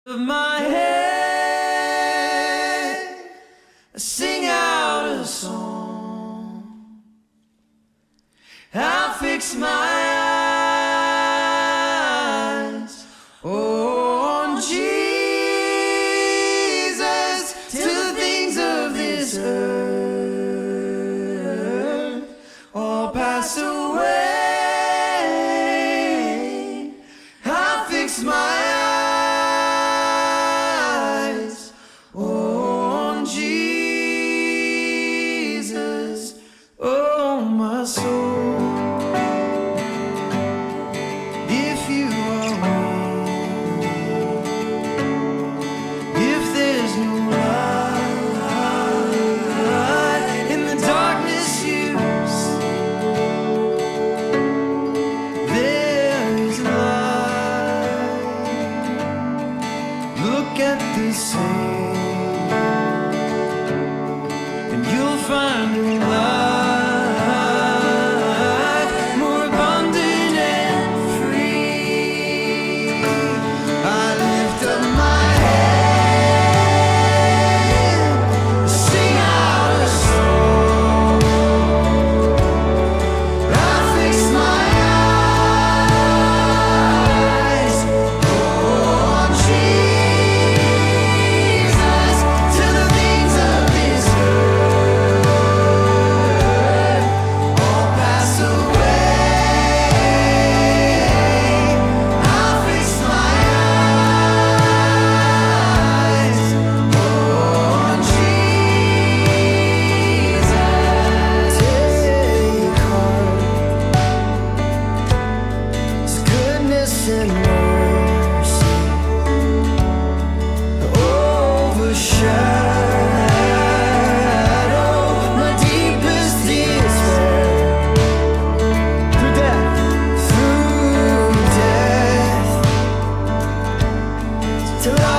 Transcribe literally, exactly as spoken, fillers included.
Of my head, I sing out a song. I'll fix my eyes on Jesus, to the things of this earth all pass away. I'll fix my eyes on Jesus, oh my soul. If you are weak, if there's no light in the darkness you see, there is light. Look at the same, and you'll find a life more abundant and free. I lift up my head, sing out a song. I fix my eyes on Jesus, to the things of this earth all pass away. I'll fix my eyes on Jesus. Take heart, His goodness and mercy overshadow my deepest despair. Through death, through death, till I